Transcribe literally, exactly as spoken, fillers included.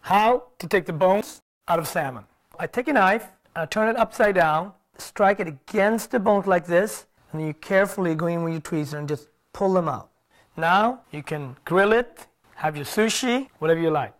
How to take the bones out of salmon. I take a knife, I turn it upside down, strike it against the bones like this, and then you carefully go in with your tweezer and just pull them out. Now you can grill it, have your sushi, whatever you like.